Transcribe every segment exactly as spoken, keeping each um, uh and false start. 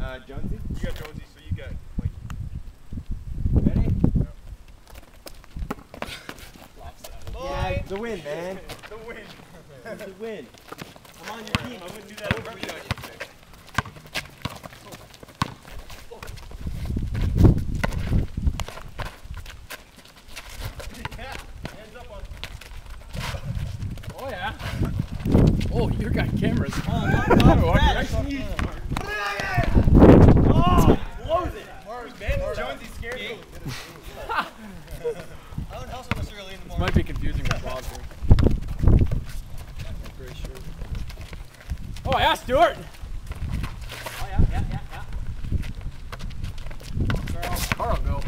Uh, Jonesy? You got Jonesy, so you got Mikey. Ready? Yeah. Yeah, the win, man. The win. The win. I'm on your team. I wouldn't do that over you. Oh yeah. Oh, you got cameras. Oh, my God. Nice Nice knee. Oh, blows it. Mars, man. Jonesy scared me. I don't hustle this early in the This morning. might be confusing with Bob here. Very sure. Oh yeah, Stuart. Oh, yeah, yeah, yeah, yeah. Carl, Carl, go.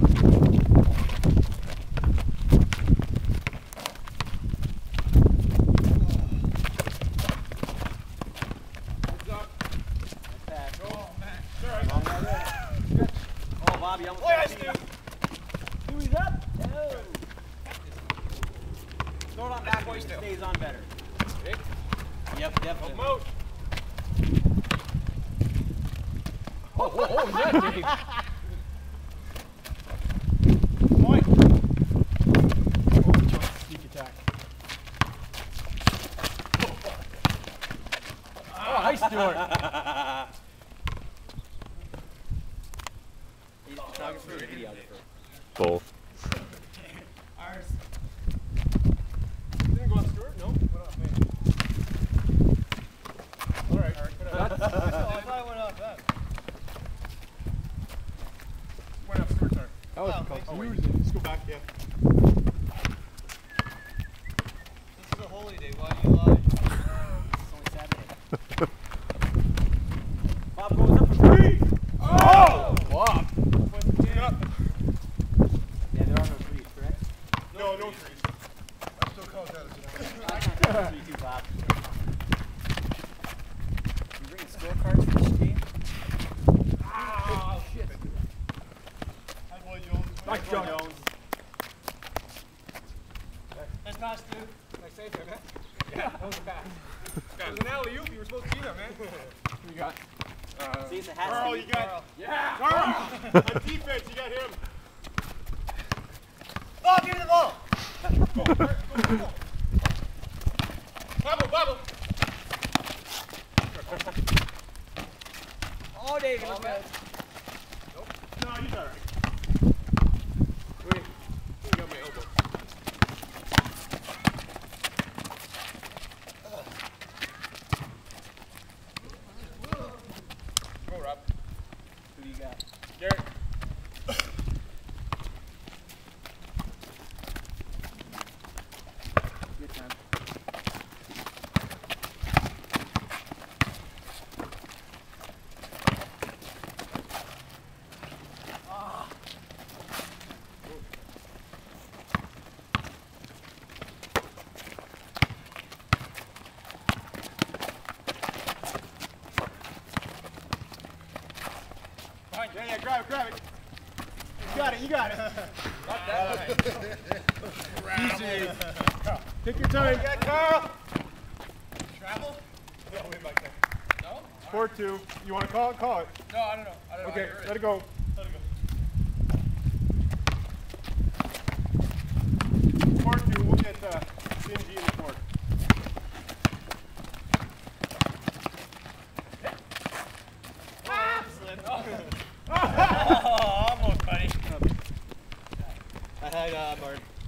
Oh, Bobby, almost Oh, yeah, got Stu. beat. Who's up? No. Throw it on back where it stays on better. Yep, definitely. Come out. Oh, whoa, what was that, Dave? Point. Oh, sneak attack. Oh, hi, Stuart. He's a photographer or videographer? Both. Ours. Didn't go on Stuart? No? Went off me. Alright. Alright, put it up. Oh, I thought I went off that. Went off Stuart's arm. That was Oh, confusing. Let's go back, yeah. This is a holy day. Why do you lie? It's only Saturday. Bob goes up for three. Oh! Bob. Get up. Yeah, there are no threes, correct? No, no threes. I still count that as an I can't count three, too, Bob. You bring scorecards for this game? Oh, shit. Hi, boy Jones. Nice job. Jones. Nice pass, dude. Nice save there, man. Yeah, that was a pass. It was an alley-oop. You were supposed to see that, man. We got. Uh, See, it's a hat Carl, Steve. you got... yeah. Carl! On defense, you got him. Oh, give me the ball. Go, go, go. Bobble, bobble. Oh, David, look at Nope. No, he's all right. Wait. He got my elbow. Go, Rob. Who you got? Garrett. Good time. Yeah, yeah, grab it, grab it. You got it, you got it. Not that Easy. Take your time. Yeah, Carl. Travel? No, way back there. No? four two. You want to call it? Call it. No, I don't know. I don't know. Okay, let it go. Let it go. four two. We'll get uh, Stingy in the court. Oh, almost, buddy. I had uh, Mark.